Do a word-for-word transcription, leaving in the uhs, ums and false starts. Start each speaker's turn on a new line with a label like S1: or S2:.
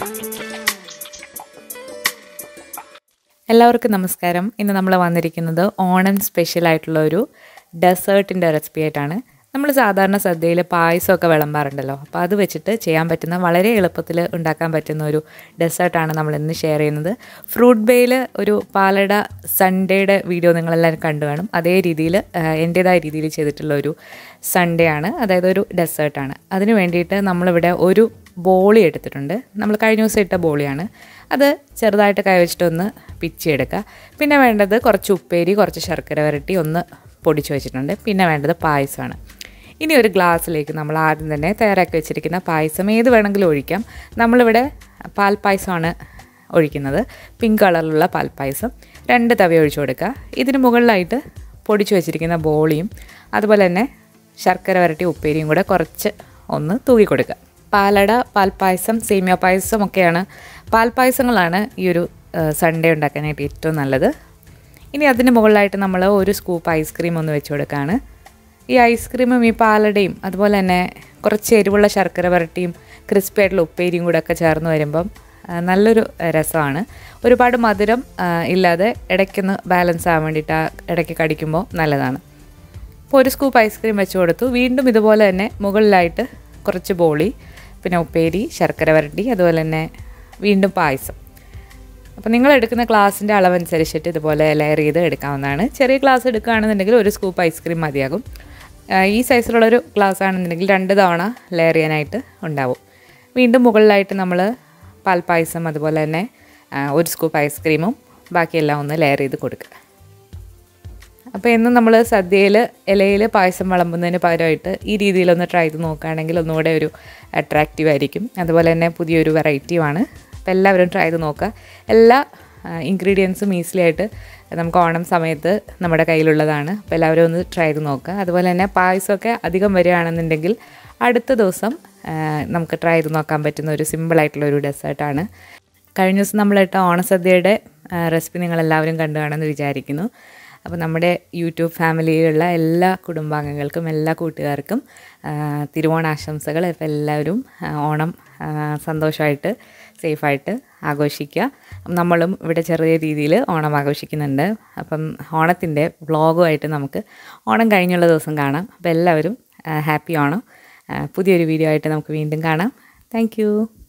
S1: എല്ലാവർക്കും നമസ്കാരം. ഇന്ന് നമ്മൾ വന്നിരിക്കുന്നത് ഓണം സ്പെഷ്യൽ ആയിട്ടുള്ള ഒരു ഡെസേർട്ടിൻ്റെ റെസിപ്പി ആയിട്ടാണ്. നമ്മൾ സാധാരണ സദ്യയിൽ പായസമൊക്കെ വിളമ്പാറുണ്ടല്ലോ, അപ്പോൾ അത് വെച്ചിട്ട് ചെയ്യാൻ പറ്റുന്ന വളരെ എളുപ്പത്തിൽ ഉണ്ടാക്കാൻ പറ്റുന്ന ഒരു ഡെസേർട്ടാണ് നമ്മൾ ഇന്ന് ഷെയർ ചെയ്യുന്നത്. ഫ്രൂട്ട്ബേയിൽ ഒരു പാലട സൺഡേയുടെ വീഡിയോ നിങ്ങളെല്ലാവരും കണ്ടു കാണും. അതേ രീതിയിൽ എൻ്റേതായ രീതിയിൽ ചെയ്തിട്ടുള്ള ഒരു സൺഡേ ആണ്, അതായത് ഒരു ഡെസേർട്ടാണ്. അതിന് വേണ്ടിയിട്ട് നമ്മളിവിടെ ഒരു ബോളി എടുത്തിട്ടുണ്ട്. നമ്മൾ കഴിഞ്ഞ ദിവസം ഇട്ട ബോളിയാണ്. അത് ചെറുതായിട്ട് കൈവച്ചിട്ടൊന്ന് പിച്ചിയെടുക്കുക. പിന്നെ വേണ്ടത് കുറച്ച് ഉപ്പേരി, കുറച്ച് ശർക്കര വരട്ടി ഒന്ന് പൊടിച്ച് വെച്ചിട്ടുണ്ട്. പിന്നെ വേണ്ടത് പായസമാണ്. ഇനി ഒരു ഗ്ലാസ്സിലേക്ക് നമ്മൾ ആദ്യം തന്നെ തയ്യാറാക്കി വെച്ചിരിക്കുന്ന പായസം ഏത് വേണമെങ്കിലും ഒഴിക്കാം. നമ്മളിവിടെ പാൽപ്പായസമാണ് ഒഴിക്കുന്നത്, പിങ്ക് കളറിലുള്ള പാൽപ്പായസം. രണ്ട് തവി ഒഴിച്ചു കൊടുക്കുക. ഇതിന് മുകളിലായിട്ട് പൊടിച്ച് വെച്ചിരിക്കുന്ന ബോളിയും അതുപോലെ തന്നെ ശർക്കര വരട്ടി ഉപ്പേരിയും കൂടെ കുറച്ച് ഒന്ന് തൂക്കി കൊടുക്കുക. പാലട, പാൽപ്പായസം, സേമിയ പായസം ഒക്കെയാണ്, പാൽപ്പായസങ്ങളാണ് ഈ ഒരു സൺഡേ ഉണ്ടാക്കാനായിട്ട് ഏറ്റവും നല്ലത്. ഇനി അതിന് മുകളിലായിട്ട് നമ്മൾ ഒരു സ്കൂപ്പ് ഐസ്ക്രീം ഒന്ന് വെച്ച് കൊടുക്കുകയാണ്. ഈ ഐസ്ക്രീമും ഈ പാലടയും അതുപോലെ തന്നെ കുറച്ച് എരിവുള്ള ശർക്കര വരട്ടിയും ക്രിസ്പി ആയിട്ടുള്ള ഉപ്പേരിയും കൂടെ ഒക്കെ ചേർന്ന് വരുമ്പം നല്ലൊരു രസമാണ്. ഒരുപാട് മധുരം ഇല്ലാതെ ഇടയ്ക്കൊന്ന് ബാലൻസ് ആവാൻ വേണ്ടിയിട്ട് ഇടയ്ക്ക് കടിക്കുമ്പോൾ നല്ലതാണ്. അപ്പോൾ ഒരു സ്കൂപ്പ് ഐസ്ക്രീം വെച്ച് കൊടുത്തു. വീണ്ടും ഇതുപോലെ തന്നെ മുകളിലായിട്ട് കുറച്ച് ബോളി, പിന്നെ ഉപ്പേരി, ശർക്കര വരട്ടി, അതുപോലെ തന്നെ വീണ്ടും പായസം. അപ്പോൾ നിങ്ങൾ എടുക്കുന്ന ഗ്ലാസിൻ്റെ അളവനുസരിച്ചിട്ട് ഇതുപോലെ ലെയർ ചെയ്ത് എടുക്കാവുന്നതാണ്. ചെറിയ ഗ്ലാസ് എടുക്കുകയാണെന്നുണ്ടെങ്കിൽ ഒരു സ്കൂപ്പ് ഐസ്ക്രീം മതിയാകും. ഈ സൈസിലുള്ളൊരു ഗ്ലാസ് ആണെന്നുണ്ടെങ്കിൽ രണ്ട് തവണ ലെയർ ചെയ്യാനായിട്ട് ഉണ്ടാവും. വീണ്ടും മുകളിലായിട്ട് നമ്മൾ പാൽപ്പായസം അതുപോലെ തന്നെ ഒരു സ്കൂപ്പ് ഐസ്ക്രീമും ബാക്കിയെല്ലാം ഒന്ന് ലെയർ ചെയ്ത് കൊടുക്കുക. അപ്പോൾ എന്നും നമ്മൾ സദ്യയിൽ ഇലയിൽ പായസം വിളമ്പുന്നതിന് പകരമായിട്ട് ഈ രീതിയിലൊന്ന് ട്രൈ ചെയ്ത് നോക്കുകയാണെങ്കിൽ ഒന്നുകൂടെ ഒരു അട്രാക്റ്റീവ് ആയിരിക്കും. അതുപോലെ തന്നെ പുതിയൊരു വെറൈറ്റിയുമാണ്. അപ്പോൾ എല്ലാവരും ട്രൈ ചെയ്ത് നോക്കുക. എല്ലാ ഇൻഗ്രീഡിയൻസും ഈസിലി ആയിട്ട് നമുക്ക് ഓണം സമയത്ത് നമ്മുടെ കയ്യിലുള്ളതാണ്. അപ്പോൾ എല്ലാവരും ഒന്ന് ട്രൈ ചെയ്ത് നോക്കുക. അതുപോലെ തന്നെ പായസമൊക്കെ അധികം വരികയാണെന്നുണ്ടെങ്കിൽ അടുത്ത ദിവസം നമുക്ക് ട്രൈ ചെയ്ത് നോക്കാൻ പറ്റുന്ന ഒരു സിമ്പിളായിട്ടുള്ളൊരു ഡെസേർട്ടാണ്. കഴിഞ്ഞ ദിവസം നമ്മളിട്ട ഓണസദ്യയുടെ റെസിപ്പി നിങ്ങളെല്ലാവരും കണ്ടു കാണുമെന്ന് വിചാരിക്കുന്നു. അപ്പോൾ നമ്മുടെ യൂട്യൂബ് ഫാമിലിയിലുള്ള എല്ലാ കുടുംബാംഗങ്ങൾക്കും എല്ലാ കൂട്ടുകാർക്കും തിരുവോണാശംസകൾ. അപ്പോൾ എല്ലാവരും ഓണം സന്തോഷമായിട്ട് സേഫായിട്ട് ആഘോഷിക്കുക. നമ്മളും ഇവിടെ ചെറിയ രീതിയിൽ ഓണം ആഘോഷിക്കുന്നുണ്ട്. അപ്പം ഓണത്തിൻ്റെ വ്ളോഗുമായിട്ട് നമുക്ക് ഓണം കഴിഞ്ഞുള്ള ദിവസം കാണാം. അപ്പോൾ എല്ലാവരും ഹാപ്പി ഓണം. പുതിയൊരു വീഡിയോ ആയിട്ട് നമുക്ക് വീണ്ടും കാണാം. താങ്ക്